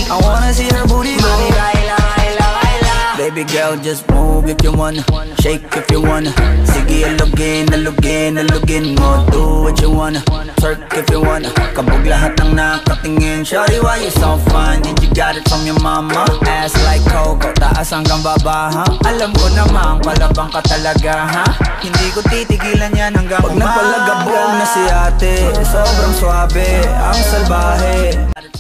I wanna see her booty go. Baby girl, just move if you wanna, shake if you wanna. Sige, alugin, alugin, alugin mo. Do what you wanna, twerk if you wanna. Kabog lahat ng nakatingin. Shawty, why you so fine? Did you got it from your mama? Ass like Coco, taas hanggang baba, ha? Alam ko namang palabang ka talaga, ha? Hindi ko titigilan yan hanggang pag nagpalagabog na si ate. Sobrang swabe, ang salbahe.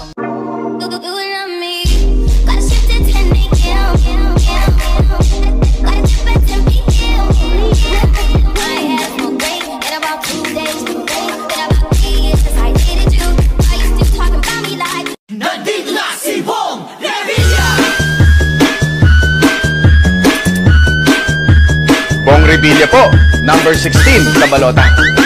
Bong Revilla po, number 16 sa balota.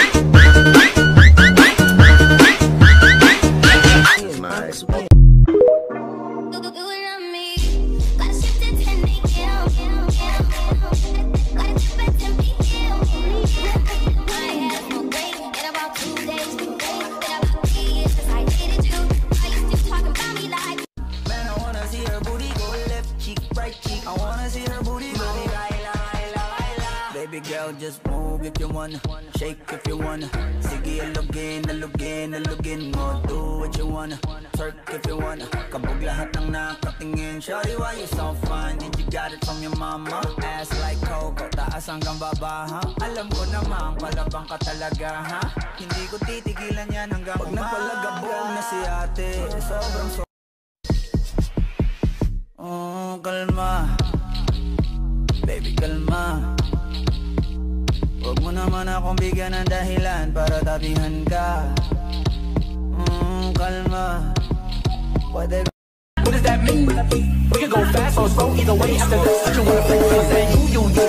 Baby girl, just move if you wanna, shake if you wanna. Sige, alugin, alugin, alugin mo. Do what you wanna, twerk if you wanna. Kabog lahat ng nakatingin. Shawty, why you so fine? Did you got it from your mama? Ass like Coco, taas hanggang baba, ha? Alam ko namang palabang ka talaga, ha? Hindi ko titigilan yan hanggang pag nagpalagabog na si ate. Sobrang kalma. Baby, kalma. Huwag mo naman akong bigyan ng dahilan para tabihan ka. Kalma. What does that mean? We can go fast or slow, either way. After this, you wanna play, say you